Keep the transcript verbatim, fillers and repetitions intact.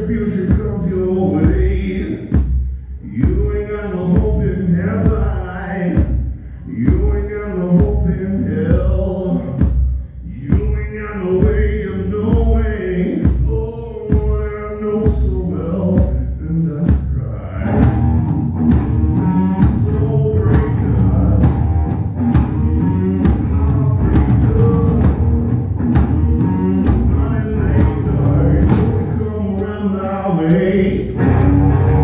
retribution comes your way. You ain't got no hope in heaven. You ain't got no hope in hell. You ain't got no way of knowing. Oh, I know so well, and I cry. So break up. I'll break up. My late heart, come around our way.